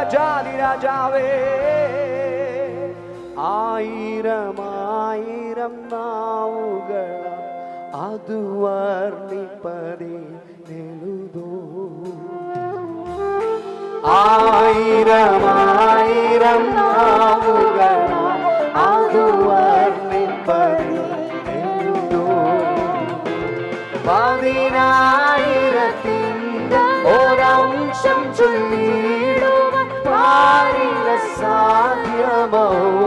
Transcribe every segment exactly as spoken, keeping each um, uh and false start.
രാജാതി രാജാവേ. ആയിരം ആയിരം നാവുകൾ അത് വർണ്ണിപ്പതേ എഴുതൂ. ആയിരം ആയിരം നാവുകൾ അത് വർണ്ണിപ്പതേ എഴുതൂ. പതിനായിരത്തിൻ്റെ ഒരംശം ചൊല്ലിടുവാൻ പാരില സാധ്യമോ.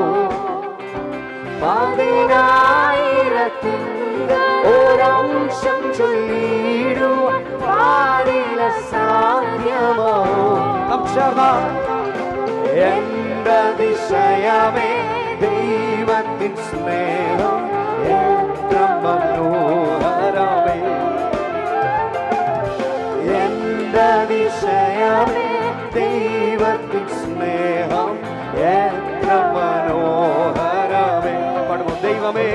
പതിനായിരത്തിൻ്റെ ഒരംശം ചൊല്ലിടുവാൻ പാരില സാധ്യമോ. എന്റെ അതിശയമേ ദൈവത്തിൻ സ്നേഹം എത്ര മനോഹരമേ. എന്റെ അതിശയമേ ദൈവത്തിൻ സ്നേഹം എത്ര മനോഹരമേ. പാടുമോ? ദൈവമേ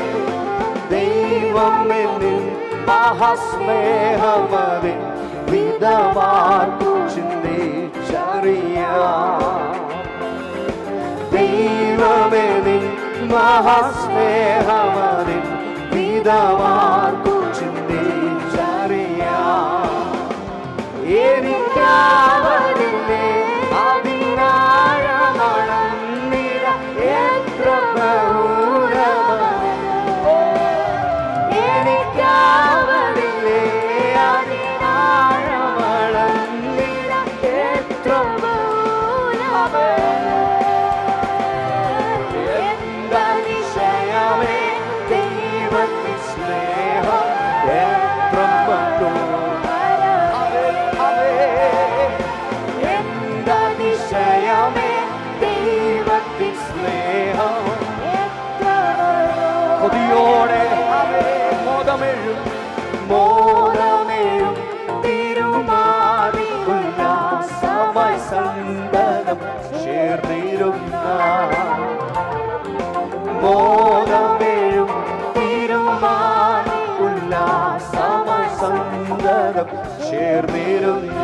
ദൈവമേ നിൻ മഹാസ്നേഹമതിൻ വിധമാർക്കു ചിന്തിച്ചറിയാം. ദൈവമേ നിൻ മഹാസ്നേഹമതിൻ വിധമാർക്കു ചിന്തിച്ചറിയാം. എനിക്കാവതില്ലേ അതിനാഴമണന്നിര എത്ര ബഹുരമേ. എനിക്കാവതില്ലേ അതിനാഴമണന്നിര എത്ര ബഹുരമേ. എന്റെ അതിശയമേ ദൈവത്തിൻ സ്നേഹം എത്ര മനോഹരമേ. എന്റെ അതിശയമേ ദൈവത്തിൻ സ്നേഹം എത്ര മനോഹരമേ. കൊതിയോടെ മോദമെഴും മോദമെഴും തിരുമാറി ഉല്ലാസമായി സന്തതം ചേർന്നിരുന്ന. മോദമെഴും തിരുമാറി ഉല്ലാസമായി സന്തതം ചേർന്നിരുന്ന.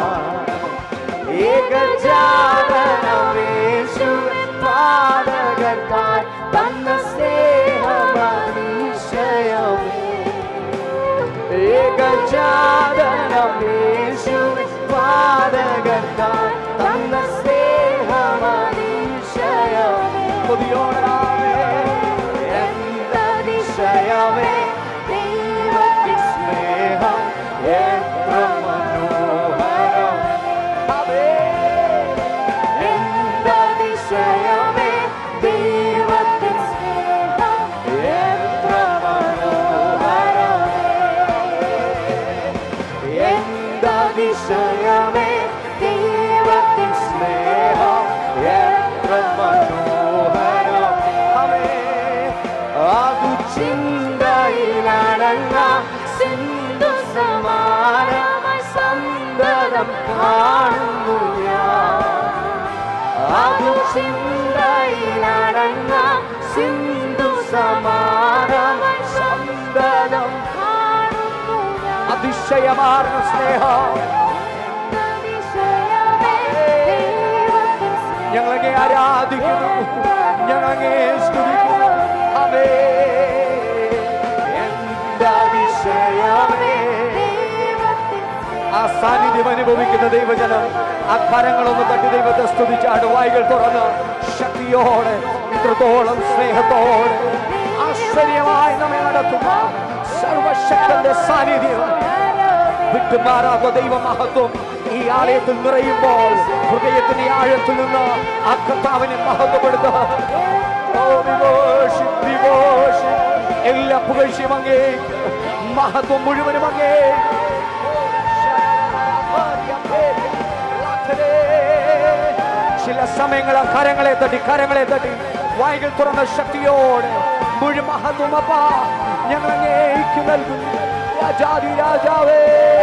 ഏകജാതനമേശുവിൻ പാതകർക്കായി തന്ന സ്നേഹമതിശയമേ. ഏകജാതനമേശുവിൻ പാതകർക്കായി തന്ന സ്നേഹമതിശയമേ. കൊതിയോടാമേ എന്റെ അതിശയമേ ദൈവത്തിൻ സ്നേഹം എത്ര മനോഹരമേ. എന്റെ അതിശയമേ ദൈവത്തിൻ സ്നേഹം എത്ര മനോഹരമേ. എന്റെ അതിശയമേ ദൈവത്തിൻ സ്നേഹം എത്ര മനോഹരമേ. അതു ചിന്തയിലടങ്ങ സിന്ധു സമാനമായി സന്തതം കാണുന്നു ഞാൻ. അതു ചിന്തയിലടങ്ങ സിന്ധു സമാനമായി സന്തതം കാണുന്നു ഞാൻ. അതിശയമാർന്ന സ്നേഹം ഞങ്ങളെ ആരാധിക്കുന്നു, ഞങ്ങളെ സ്തുതിക്കുന്നു. അവേ എന്റെ അതിശയമേ. ആ സാന്നിധ്യം അനുഭവിക്കുന്ന ദൈവജനം ആ കരങ്ങളൊന്ന് തട്ടി ദൈവത്തെ സ്തുതിച്ചാണ്. വായികൾ തുറന്ന് ശക്തിയോടെ ഇത്രത്തോളം സ്നേഹത്തോടെ ആശ്ചര്യമായി നമ്മെ നടത്തുന്ന സർവശക്തന്റെ സാന്നിധ്യം വിട്ടുമാറാത്ത ദൈവമഹത്വം ഈ ആലയത്തിൽ നിറയുമ്പോൾ ഹൃദയത്തിന്റെ ആഴത്തിൽ നിന്ന് ആ കർത്താവിനെ മഹത്വപ്പെടുത്തുക. എല്ലാ പുകഴ്ചയും അങ്ങേ, മഹത്വം മുഴുവനും അങ്ങേ. ചില സമയങ്ങൾ ആ കരങ്ങളെ തട്ടി കരങ്ങളെ തട്ടി വായികൾ തുറന്ന ശക്തിയോടെ മുഴുവൻ മഹത്വം അപ്പാ ഞങ്ങൾ അങ്ങേക്ക് നൽകുന്നു. രാജാതി രാജാവേ.